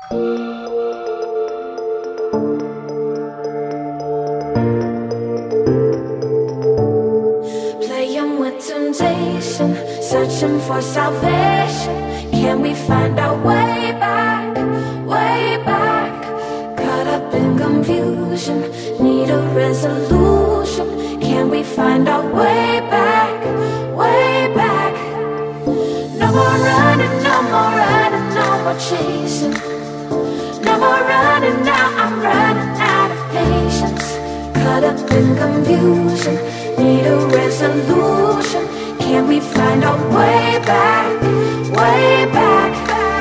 Playing with temptation, searching for salvation. Can we find our way back, way back? Caught up in confusion, need a resolution. Can we find our way back, way back? No more running, no more running, no more chasing. No more running now, I'm running out of patience. Caught up in confusion, need a resolution. Can we find our way back, way back?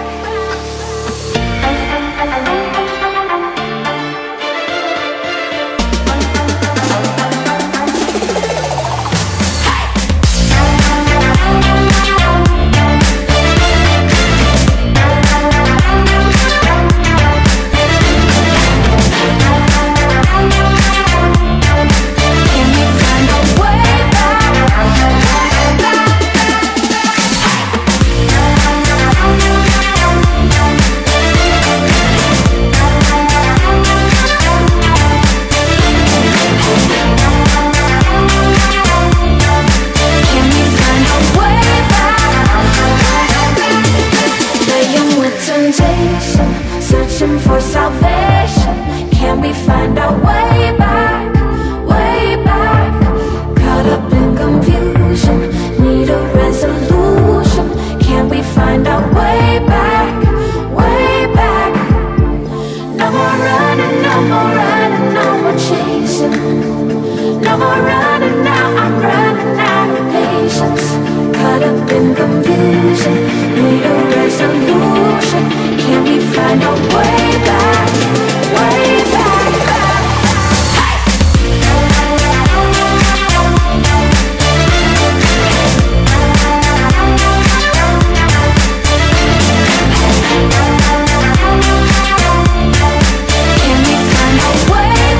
Searching for salvation. Can we find our way back, way back? Caught up in confusion, need a resolution. Can we find our way back, way back? No more running, no more running, no more chasing. No more running now, I'm running out of patience. Caught up in confusion, need a resolution. Can we find our way back, way back? Can we find our way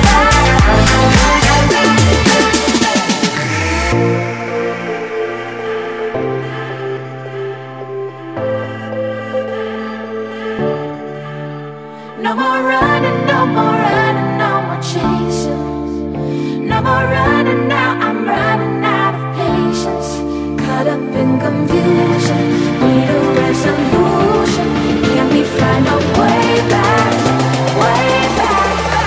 No more running, no more running, no more chasing. No more running now, I'm running out of patience. Caught up in confusion, need a resolution. Can we find our way back, way back?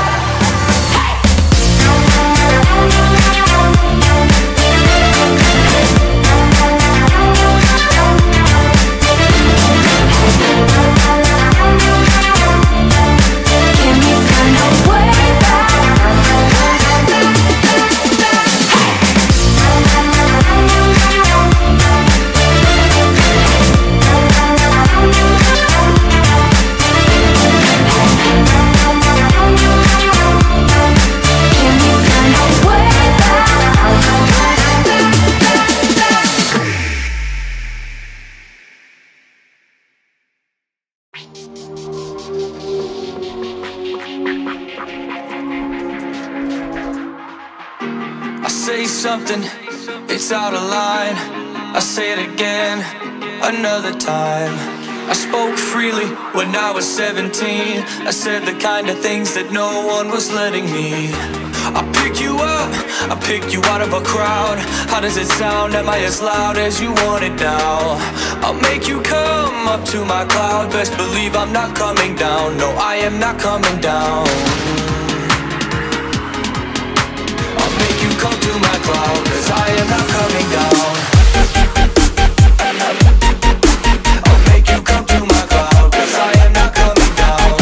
Say something, it's out of line. I say it again, another time. I spoke freely when I was 17. I said the kind of things that no one was letting me. I pick you up, I pick you out of a crowd. How does it sound? Am I as loud as you want it now? I'll make you come up to my cloud. Best believe I'm not coming down. No, I am not coming down. Come to my cloud, 'cause I am not coming down. I'll make you come to my cloud, 'cause I am not coming down.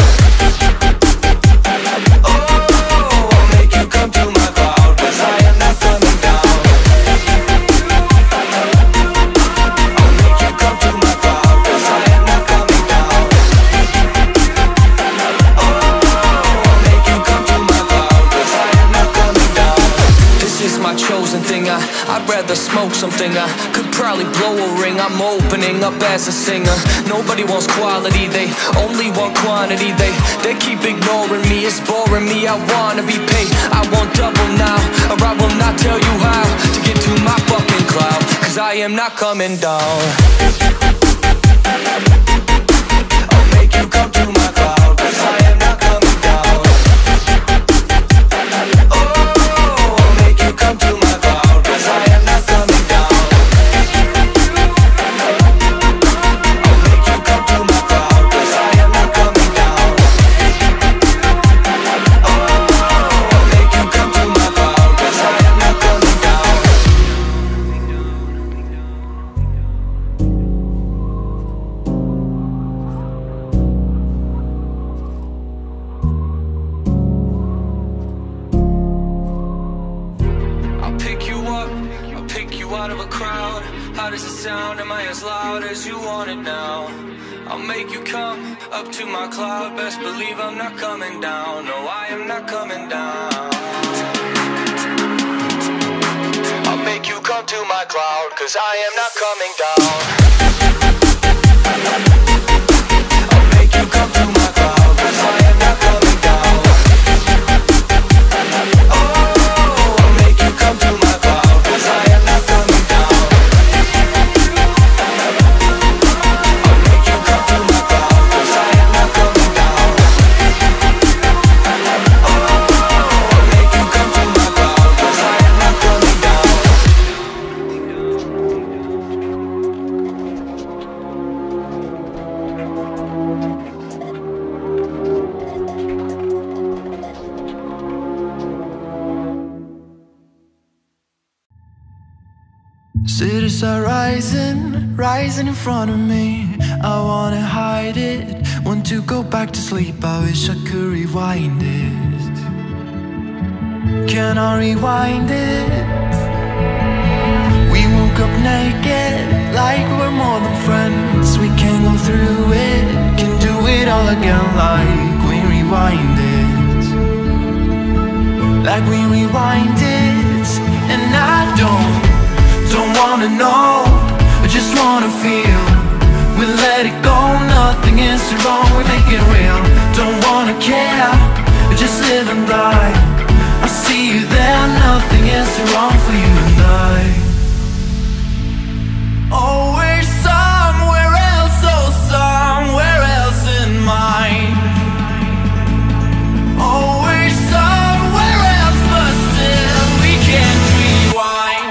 Oh, I'll make you come to my cloud, 'cause I am not coming down. I'll make you come to my cloud, 'cause I am not coming down. Oh, I'll make you come to my cloud, 'cause I am not coming down. This is my chosen thing, I'd rather smoke something. I could probably blow a ring. I'm opening up as a singer. Nobody wants quality, they only want quantity. They keep ignoring me, it's boring me. I wanna be paid, I want double now, or I will not tell you how to get to my fucking cloud, 'cause I am not coming down. I'll make you come to my cloud. hard as it sound? Am I as loud as you want it now? I'll make you come up to my cloud. Best believe I'm not coming down. No, I am not coming down. I'll make you come to my cloud, 'cause I am not coming down. I'll make you come to my cloud, 'cause I am not coming down. Oh, I'll make you come to my cloud, 'cause I am not coming down. I'll make you come to my cloud, 'cause I am not coming down. Oh, I'll make you come to my cloud, 'cause I am not coming down. Cities are rising, rising in front of me. I wanna hide it, want to go back to sleep. I wish I could rewind it. Can I rewind it? We woke up naked, like we're more than friends. We can go through it, can do it all again, like we rewind it. Like we rewind it. And I don't wanna know, I just wanna feel. We let it go, nothing is too wrong, we make it real. Don't wanna care, just live and die. I see you there, nothing is too wrong for you and I. Always somewhere else, oh somewhere else in mind. Always somewhere else, but still we can't rewind.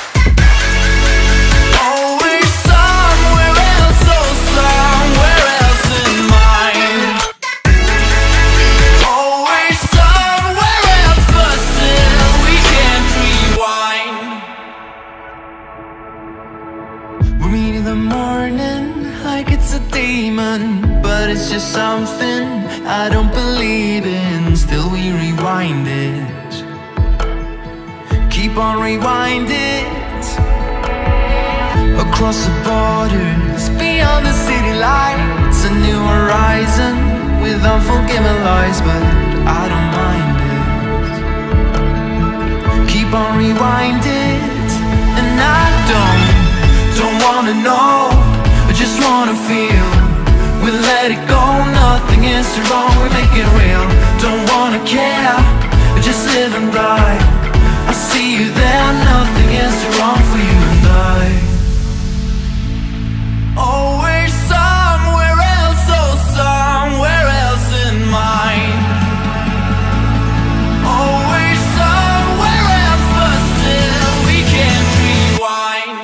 But it's just something I don't believe in. Still we rewind it. Keep on rewind it. Across the borders, beyond the city lights, a new horizon with unforgiving lies, but I don't mind it. Keep on rewind it. And I don't wanna know, I just wanna feel. We let it go, nothing is too wrong, we make it real. Don't wanna care, just live and die. I see you there, nothing is too wrong for you and I. Always somewhere else, oh somewhere else in mind. Always somewhere else, but still we can't rewind.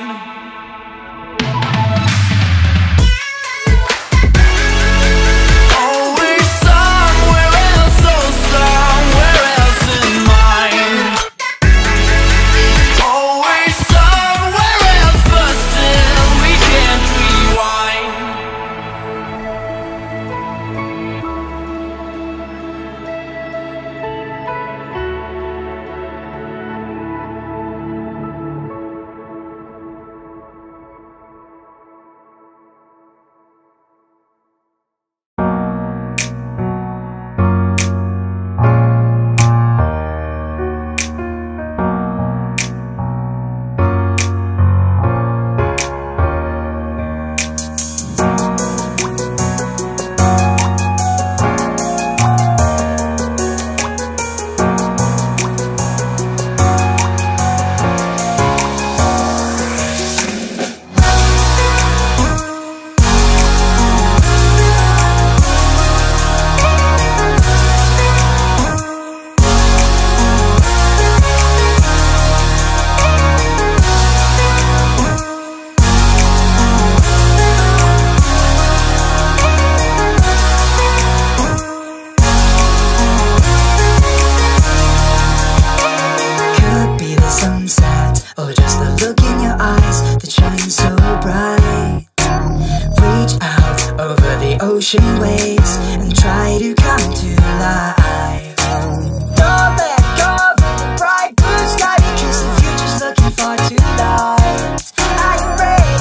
ocean waves and try to come to life. Don't let go of the bright blue sky, because the future's looking far too light. Are you ready?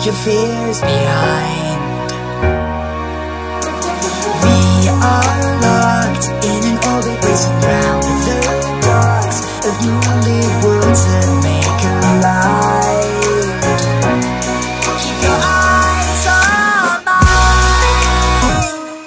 your fears behind. We are locked in an orbit racing round the dogs of newly worlds that make a light. Keep your eyes on mine.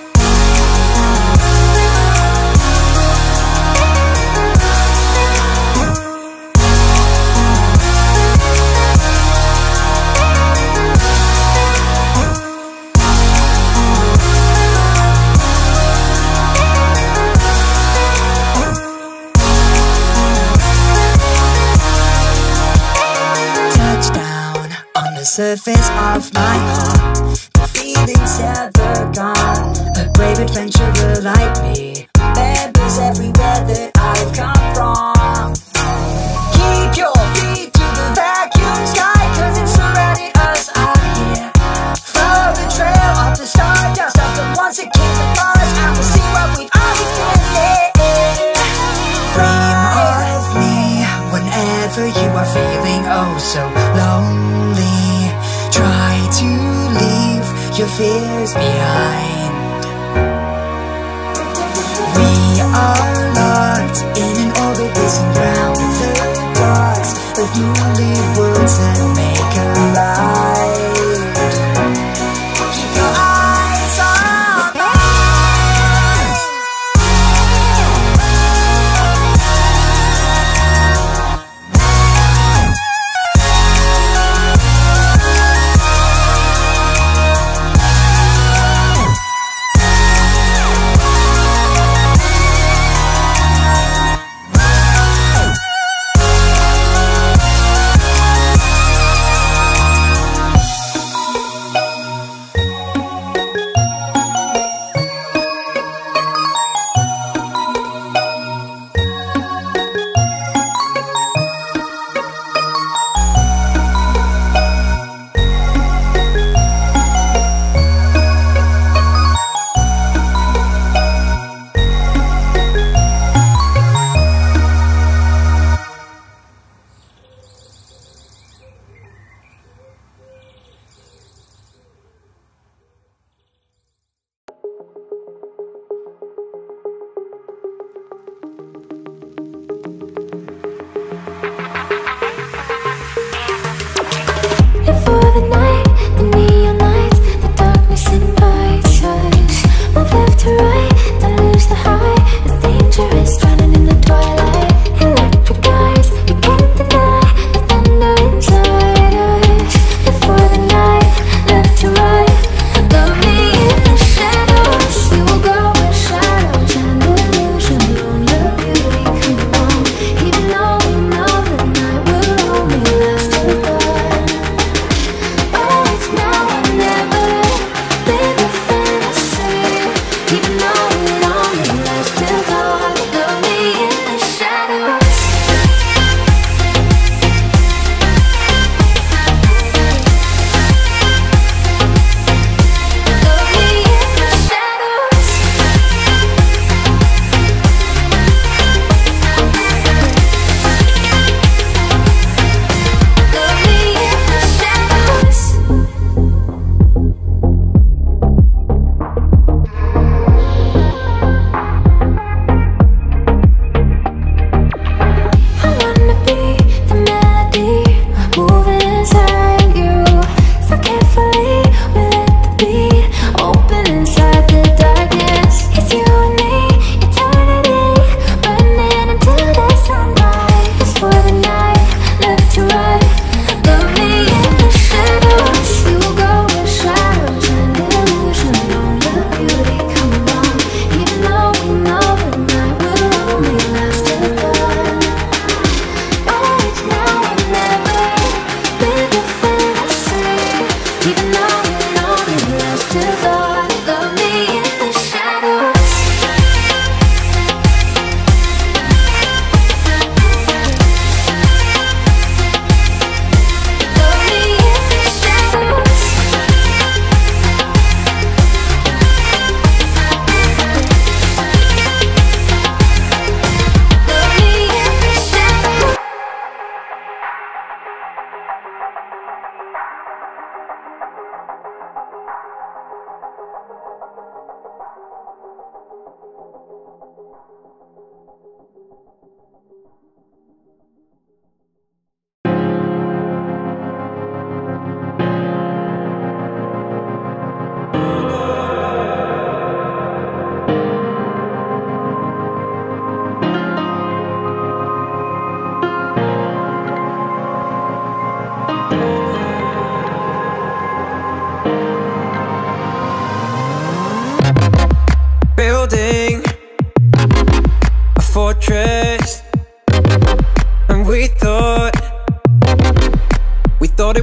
Surface of my heart, the feelings ever gone. A brave adventurer like me remembers everywhere that I've come from. Keep your feet to the vacuum sky, cause it's surrounding us out here. Follow the trail of the stardust of the ones that came before us, and we'll see what we've always been, yeah. Dream of me whenever you are feeling oh so lonely. Try to leave your fears behind. We are locked in an orbit racing round the dogs of newly worlds that make a light. Keep your eyes on mine.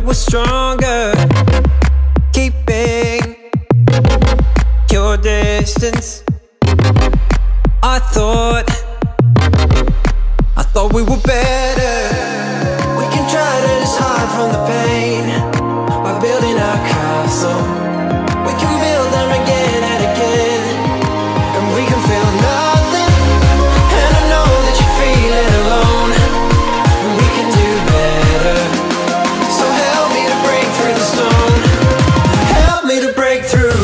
was stronger, keeping your distance. I thought we were better. We can try to just hide from the pain by building our castle. We can build them again and again, and we can feel nothing. And I know that you're feeling alone, and we can do better. So help me to break through the stone. Help me to break through.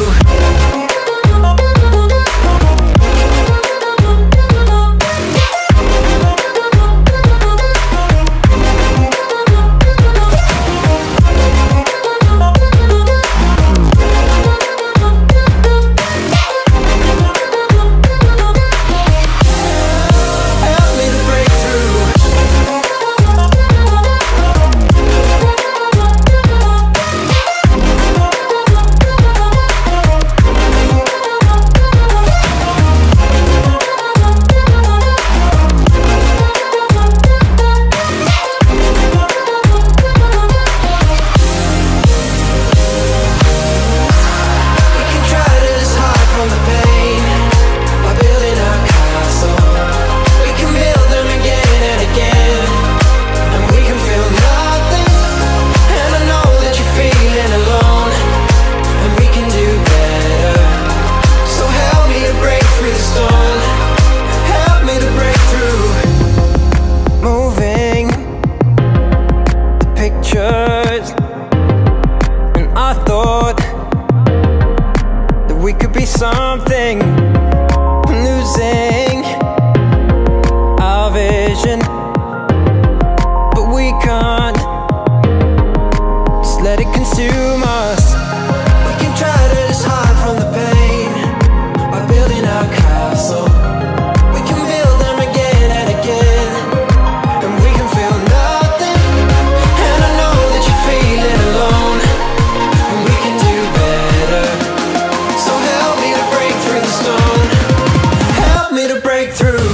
Something, losing our vision, but we can't just let it consume us. We can try to just hide from the pain by building our castle. We can build them again and again, and we can feel nothing. And I know that you're feeling alone, and we can do better. So help me to break through the stone. Help me to break through.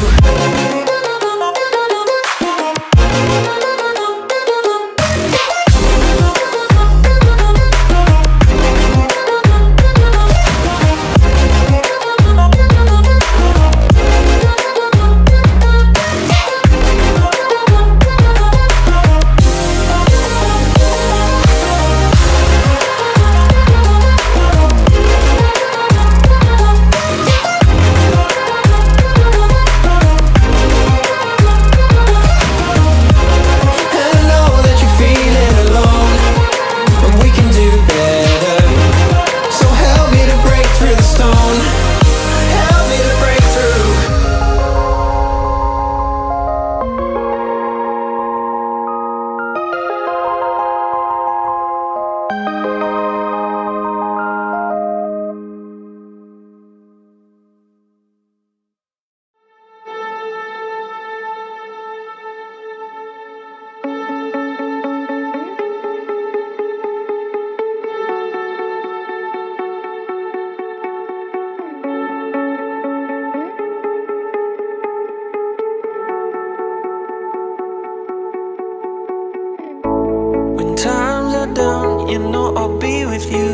Down, you know I'll be with you.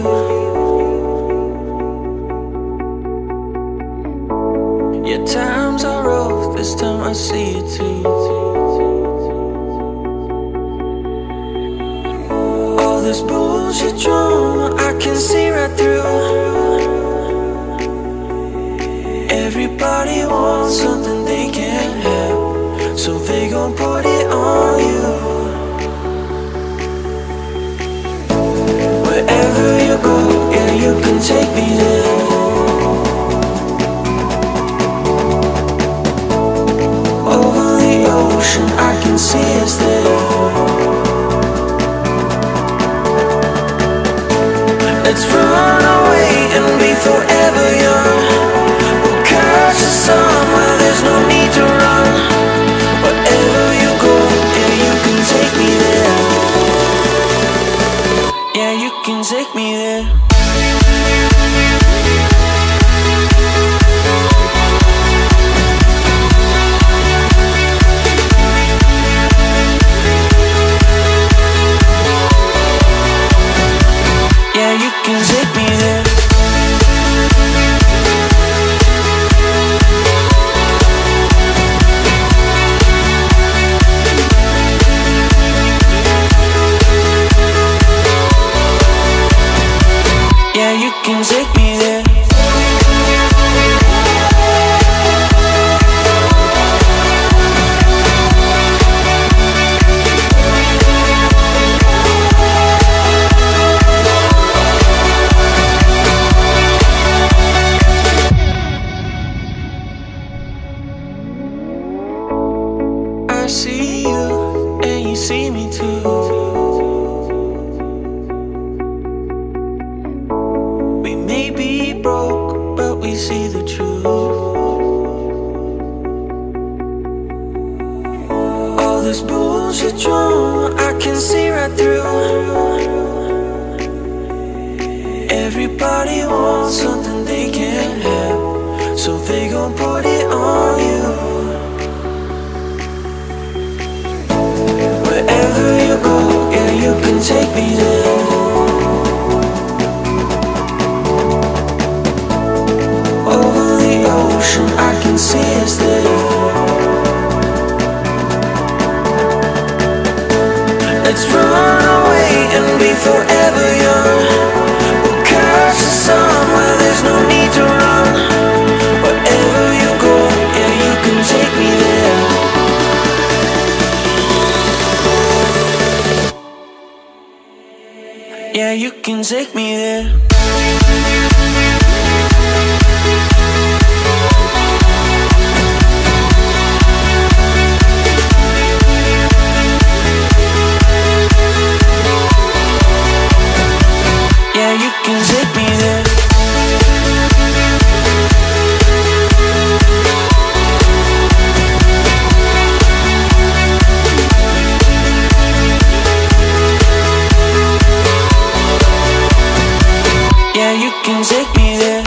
Yeah, times are rough, this time I see it too. All this bullshit drama, I can see right through. Everybody wants something they can't have, so they gon' put it on you. Wherever you go, yeah, you can take me there. Over the ocean, I can see us there. Let's run away and be forever young. We'll catch the sun where there's no need to run. Wherever you go, yeah, you can take me there. Yeah, you can take me there. see me too. We may be broke, but we see the truth. All this bullshit drama, I can see right through. Everybody wants something they can't have, so they gon' put it on you. Wherever you go, yeah, you can take me there. Over the ocean, I can see us there. Let's run away and be forever young. We'll catch the sun where there's no need to run. Wherever you go, yeah, you can take me there. Yeah, you can take me there. Yeah, you can take me there. Yeah, you can take me there.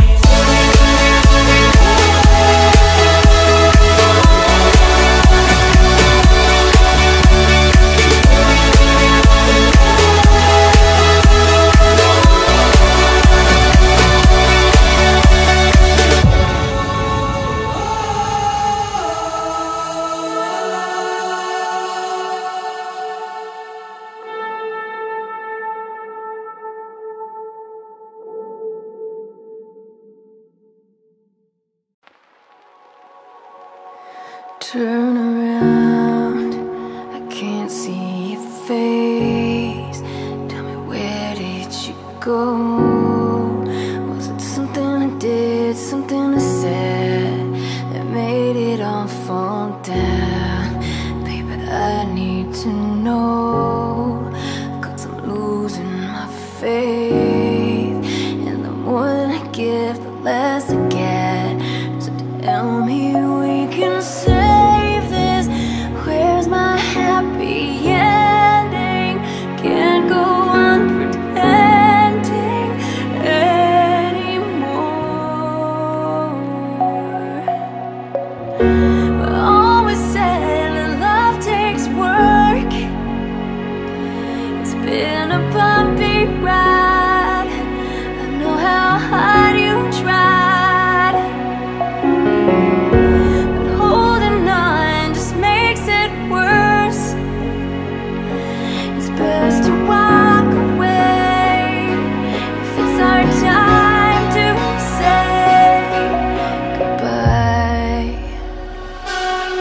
Turn around, I can't see your face. Tell me, where did you go? Was it something I did, something I said that made it all fall down? Baby, I need to know, 'cause I'm losing my faith. And the more that I give, the less I get. So tell me we can save this. Where's my happy ending? Can't go on pretending anymore. We always said that love takes work. It's been a bumpy ride. I know how hard you tried, but holding on just makes it worse. It's best to walk away if it's our time to say goodbye.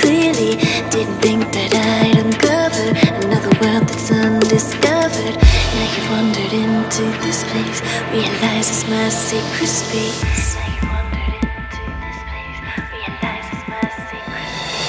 clearly. Didn't think that I'd uncover another world that's undiscovered. Now you've wandered into this place, realize it's my sacred space. Now you've wandered into this place, realize it's my sacred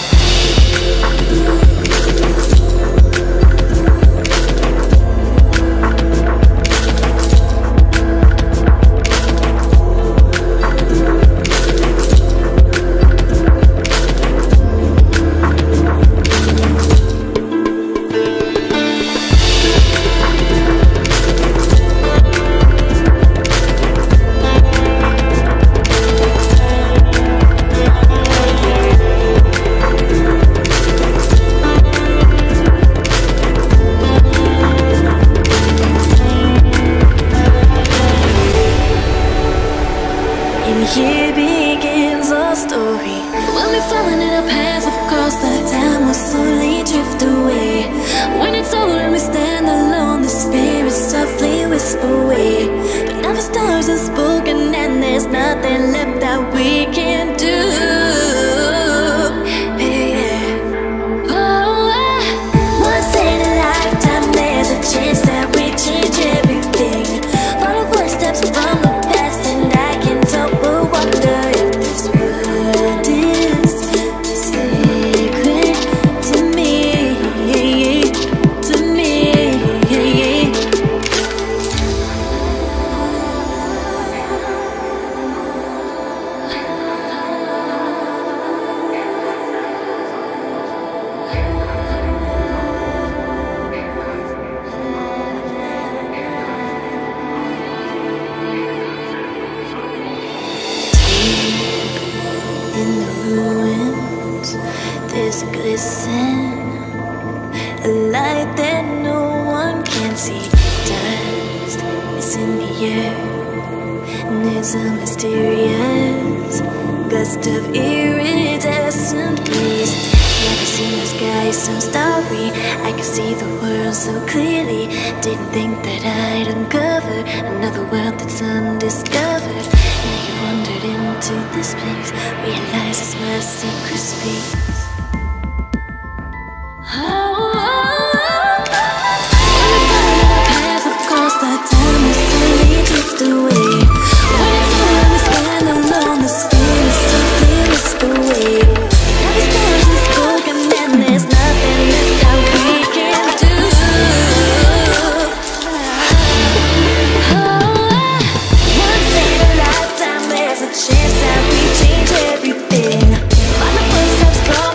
here begins our story. We'll be falling in our paths, of course. The time will slowly drift away. When it's over and we stand alone, the spirits softly whisper away. But now the stars are spoken and there's nothing left that we can do. Yeah. Oh, once in a lifetime, there's a chance that we change everything. Follow footsteps from the past and I can tell. Wonder if this world is sacred to me, to me. In the ruins, there's a glisten, a light that no one can see. Dust is in the air, and there's a mysterious gust of iridescent breeze. Never seen the sky so starry, I can see the world so clearly. Didn't think that I'd uncover another world that's undiscovered. Now you wandered into this place, realize it's my secret space. Chance that we change everything. Find the footsteps from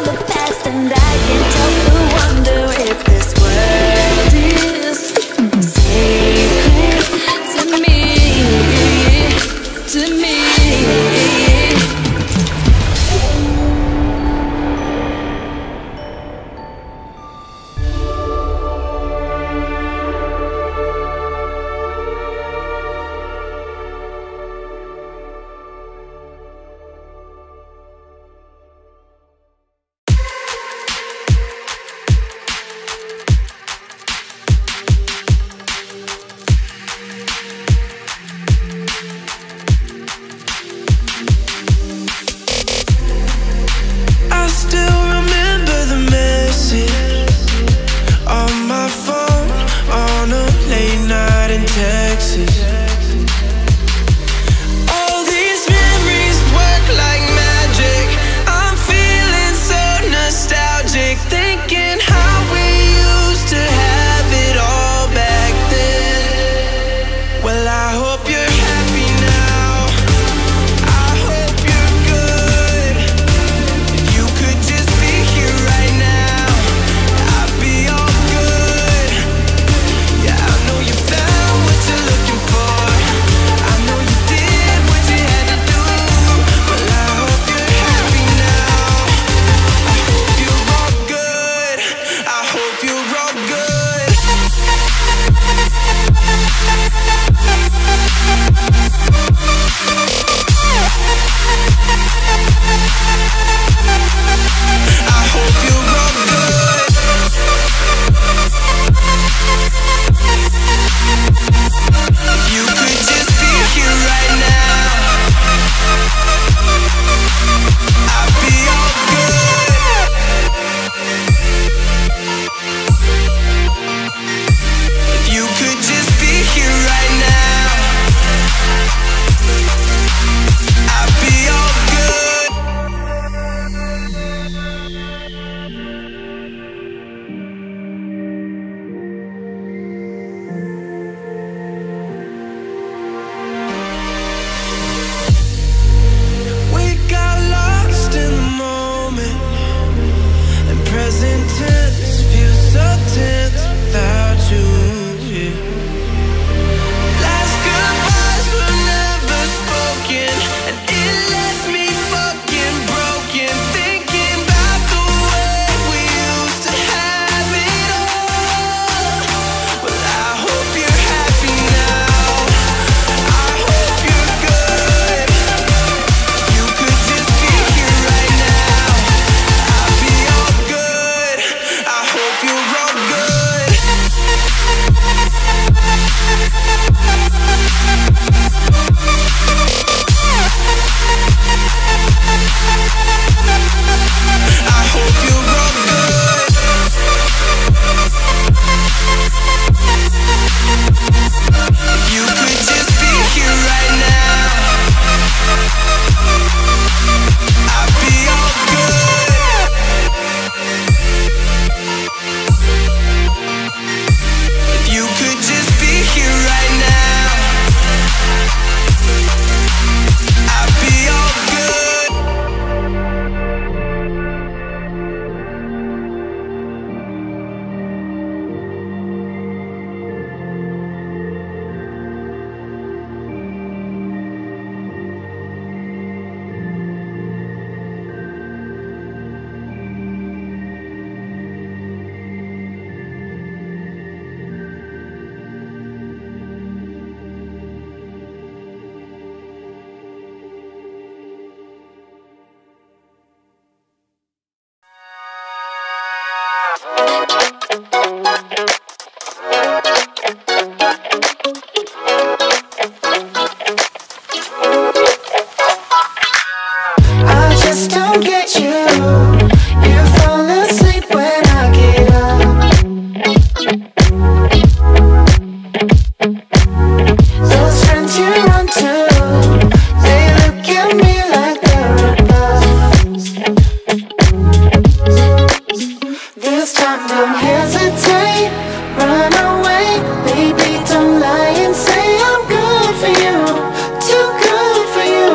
don't hesitate, run away. Baby, don't lie and say I'm good for you, too good for you.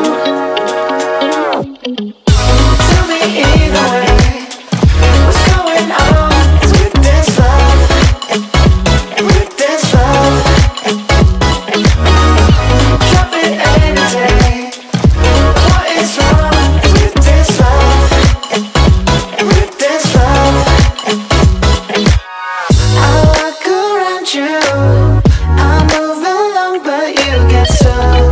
Tell me either way, what's going on with this love, with this love. Drop it any day. What is wrong with this love, with this love? I walk around you, I move along, but you get stuck.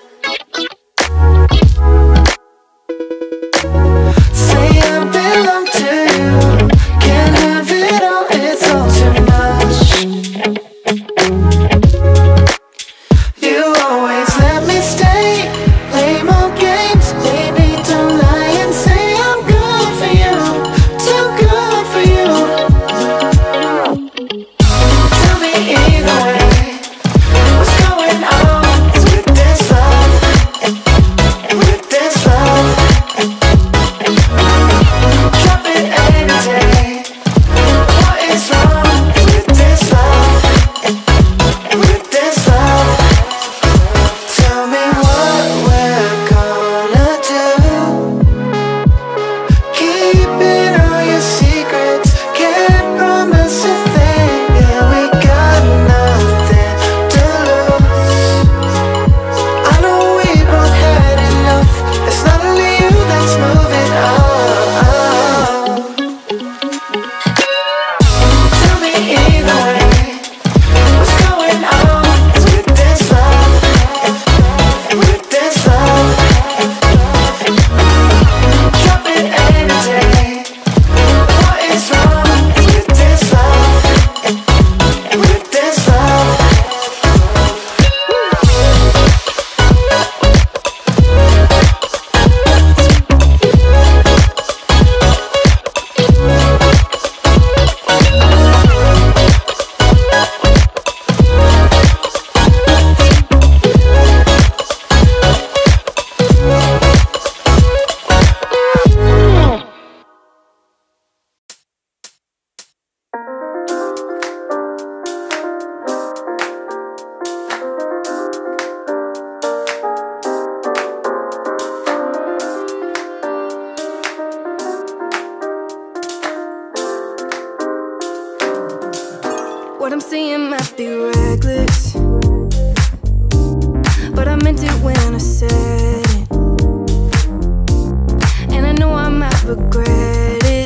Say I belong to you, can't have it all, it's all too much. You always let me stay, play more games. Baby, don't lie and say I'm good for you, too good for you. Tell me either way, what's going on with this love, with this love. Drop it any day. What is wrong with this love, with this love? Tell me what we're gonna do. Keeping all your secrets, can't promise a thing. Yeah, we got nothing to lose. I know we both had enough. It's not only you that's moving on. Tell me either way, what's going on with this love, with this love. Drop it any day. What is wrong with this love, with this love? What I'm saying might be reckless, but I meant it when I said it. And I know I might regret it,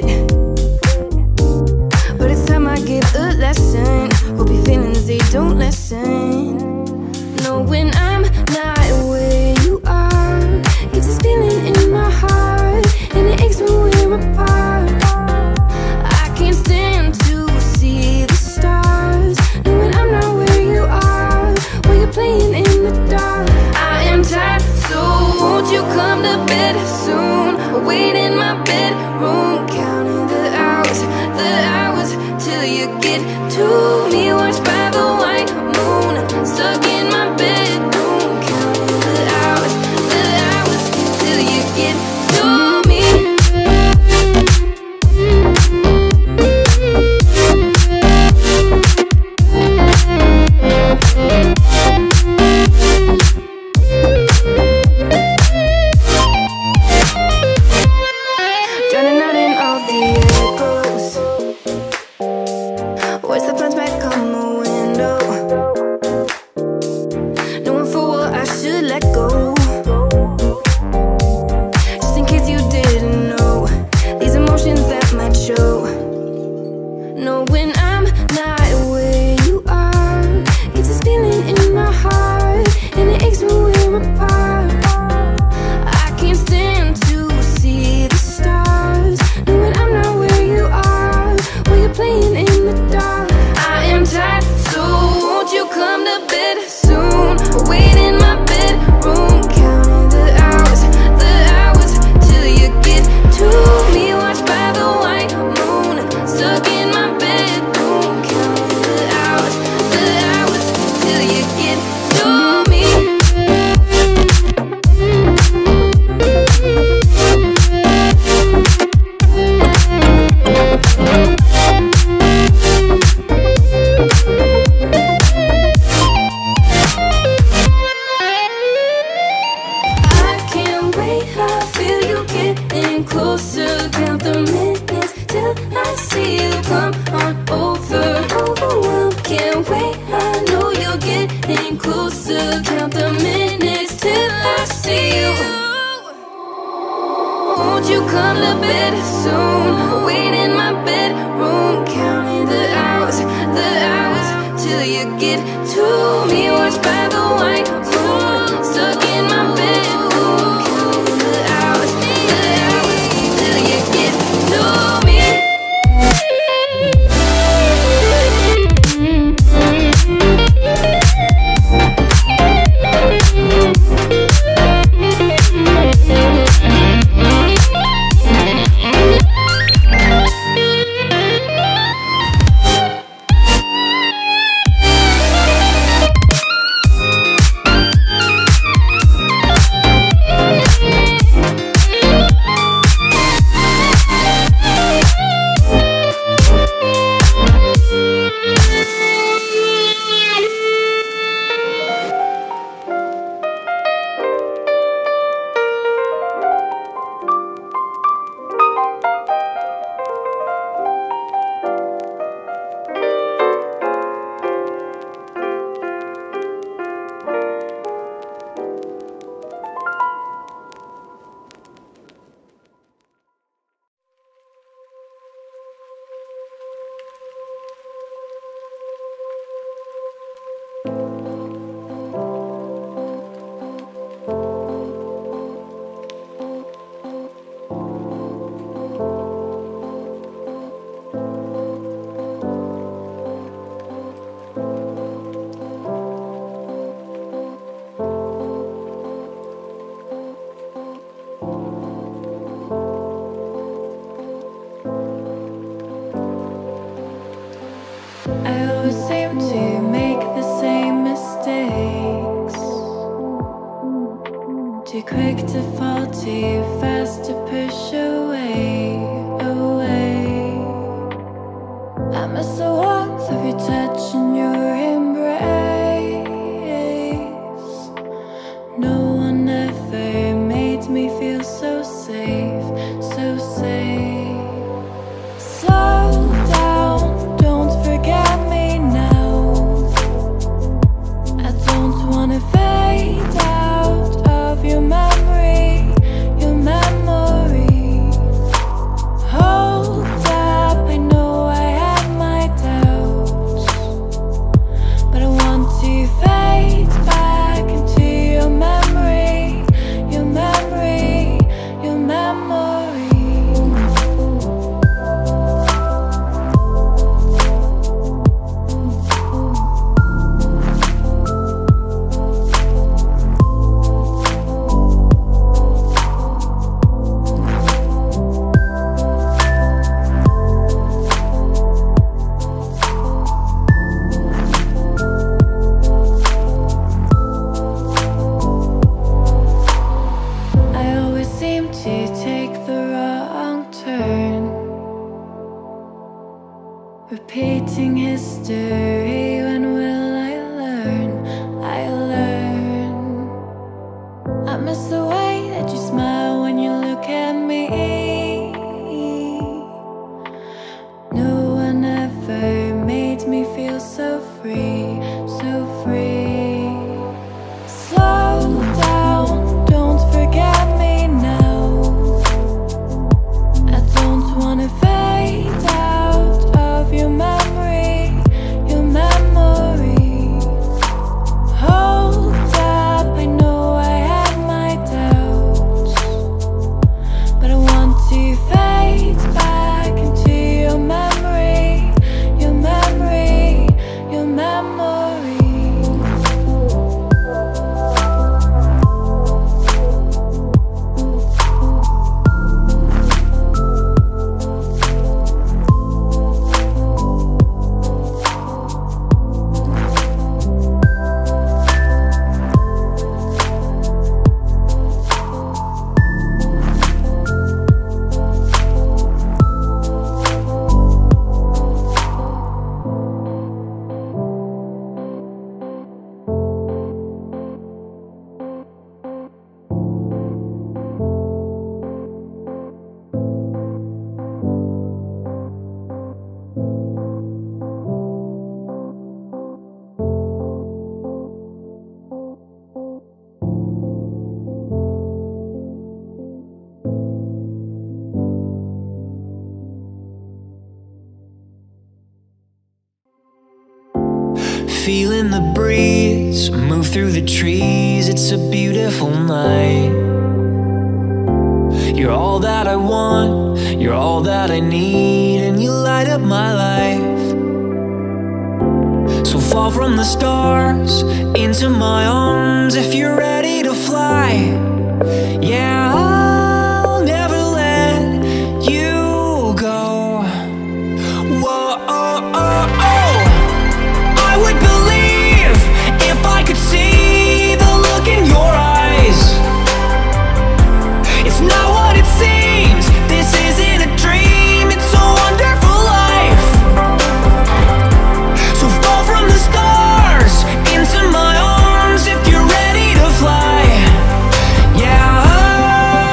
but it's time I give a lesson. Hope your feelings, they don't lessen. Knowing I'm not where you are gets this feeling in my heart, and it aches when we're apart. I can't stand to see the stars, knowing I'm not where you are, while you're playing in the dark. I am tired, so won't you come to bed soon? I'll wait in my bedroom, counting the hours till you get to me. Watched by the white moon, stuck in my bedroom, counting the hours till you get to me. Drowning out in all the echoes, words that bounce back I always seem to make the same mistakes. Too quick to fall, too fast to push away, away. I miss the warmth of your touch and your embrace. No one ever made me feel so safe, so safe. Slow down, don't forget me now. I don't wanna fade out of your memory, your memory. Hold up, I know I had my doubts, but I want to fade back into your memory, your memory, your memory. I always seem to take the wrong turn, repeating history. When will I learn? I learn. I miss the way that you smile when you look at me. No one ever made me feel so free, so free. Slow down, don't forget me now. I don't wanna fade out of your memory, your memory. Hold up, I know I had my doubts, but I want to fade back into your memory, your memory, your memory. Feeling the breeze move through the trees. It's a beautiful night. You're all that I want, you're all that I need, and you light up my life. So fall from the stars into my arms if you're ready to fly. Yeah, I'll never let you go. Whoa, oh, oh, oh. I would believe if I could see the look in your eyes. It's not what it seems, this isn't a dream, it's a wonderful life. So fall from the stars into my arms if you're ready to fly. Yeah,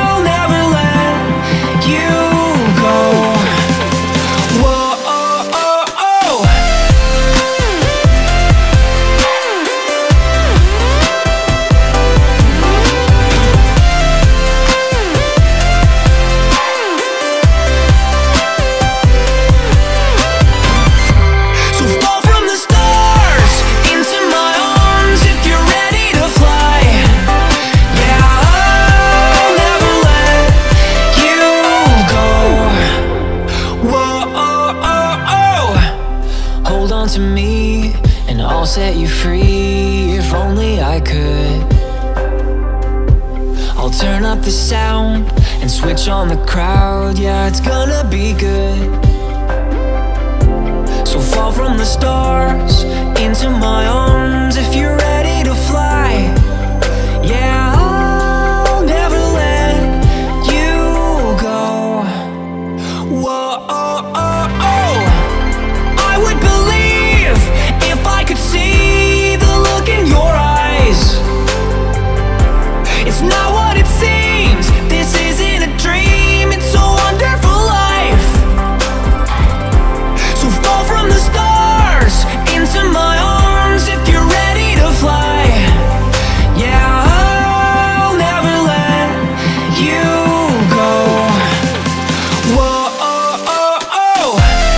on to me, and I'll set you free. If only I could. I'll turn up the sound and switch on the crowd. Yeah, it's gonna be good. So fall from the stars into my arms if you're ready to fly. Yeah, I'll never let you go. Whoa, oh, oh, oh. I would believe if I could see the look in your eyes. It's not what it seems. This isn't a dream. It's a wonderful life. So fall from the stars into my arms if you're ready to fly. Yeah, I'll never let you go. Whoa, oh, oh, oh.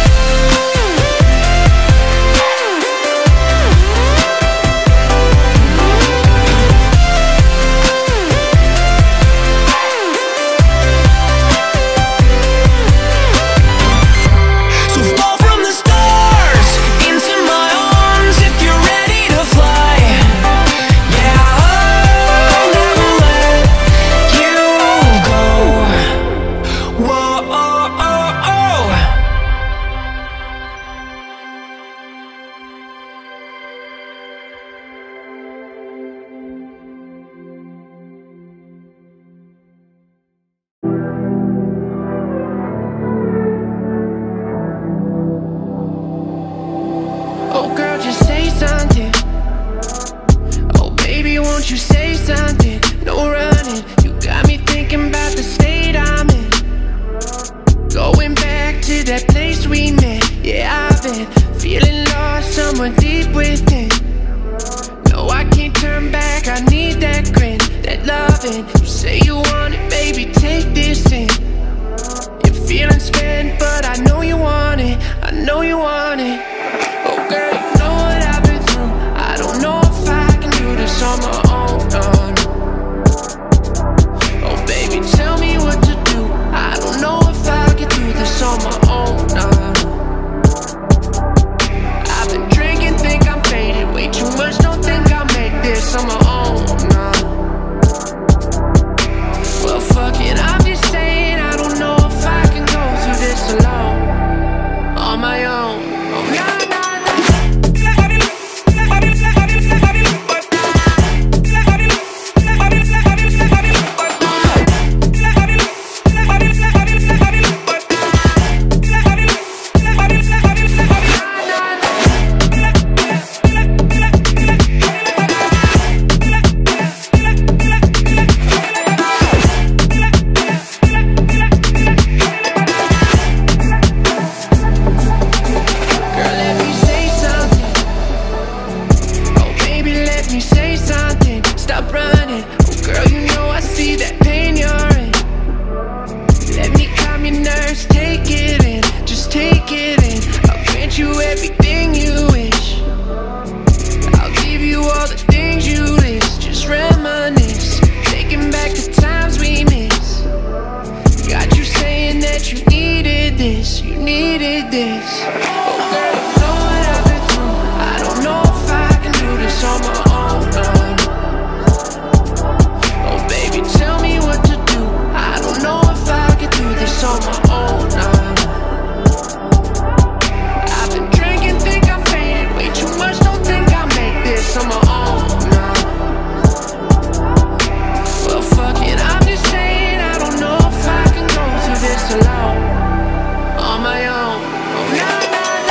So fall from the stars into my arms if you're ready to fly. Yeah, I'll never let you go. Whoa, oh, oh, oh. Oh girl, just say something. Oh baby, won't you say something? No running, you got me thinking about the state I'm in. Going back to that place we met. Yeah, I've been feeling lost somewhere deep within. No, I can't turn back, I need that grin, that loving. You say you want it, baby, take this in. You're feeling spent, but I know you want it, I know you want it. Oh girl, you know what I've been through. I don't know if I can do this on my own, no, no. Oh baby, tell me what to do. I don't know if I can do this on my own, no, no. I've been drinking, think I'm faded. Way too much, don't think I'll make this on my own, no. Well, fuck it, I'm just saying I don't know if I can go through this alone, on my own. Oh, nah, nah. On my own, oh, nah, nah.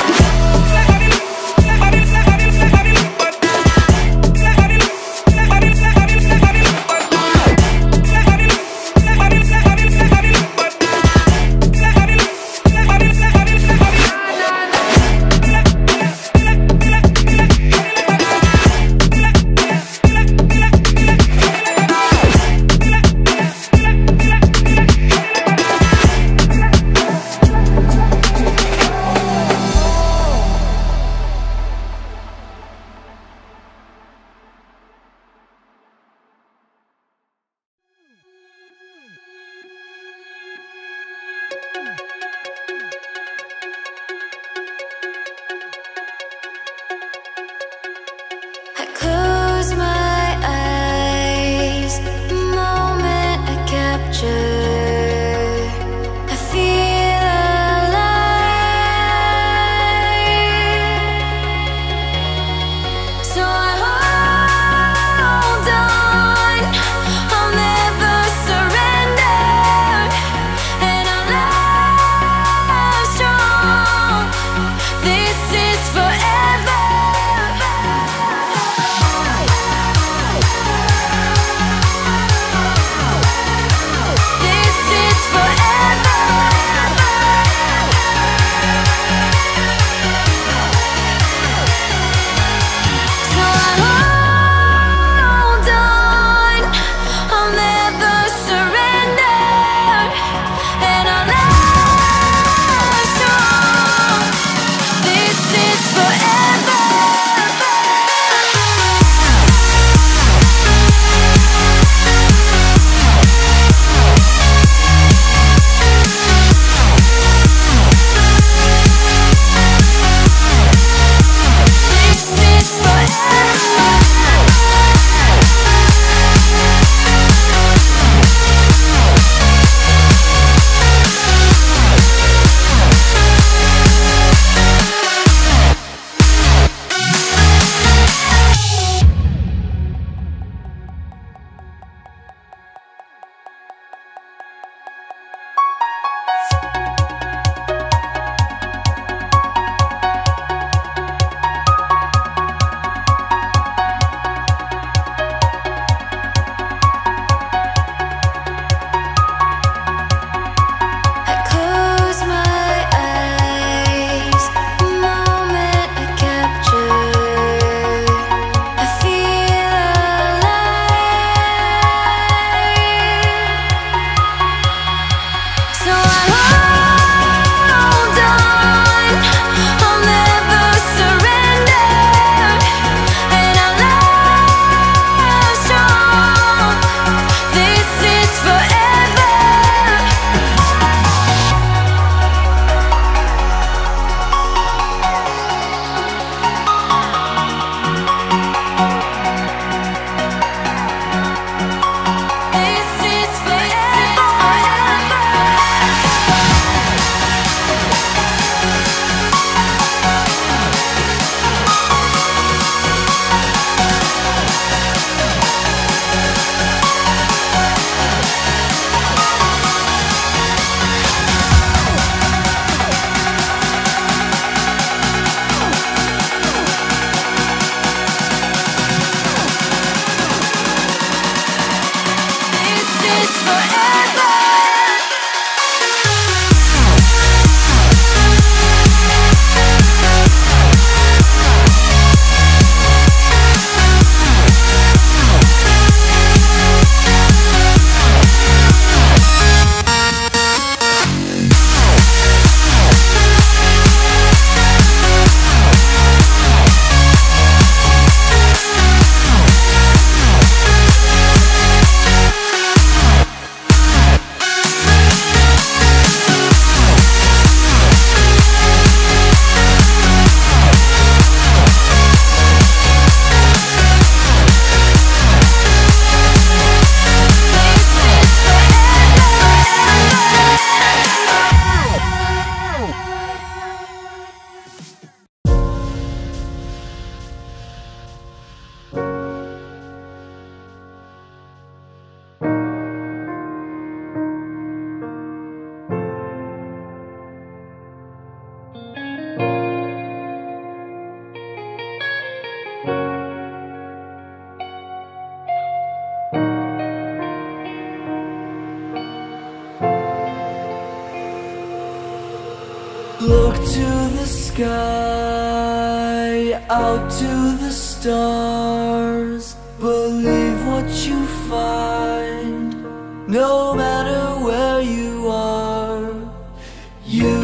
Look to the sky, out to the stars. Believe what you find, no matter where you are. You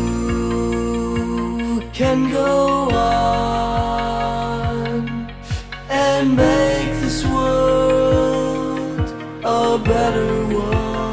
can go on and make this world a better one.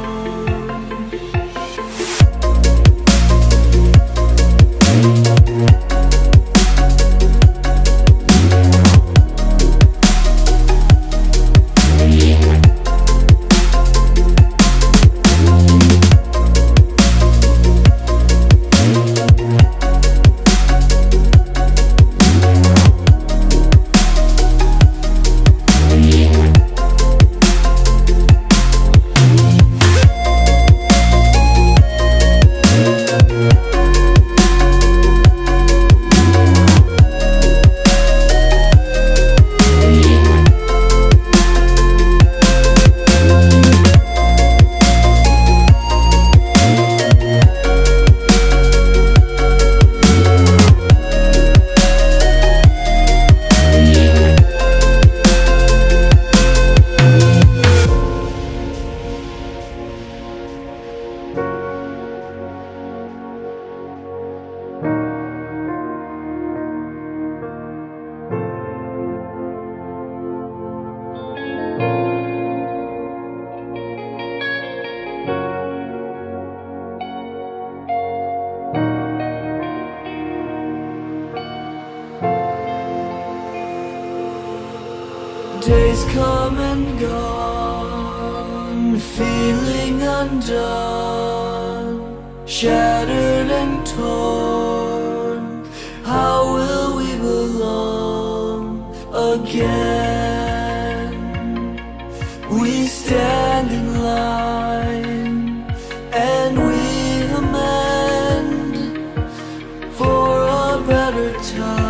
Days come and gone, feeling undone, shattered and torn. How will we belong again? We stand in line and we amend for a better time.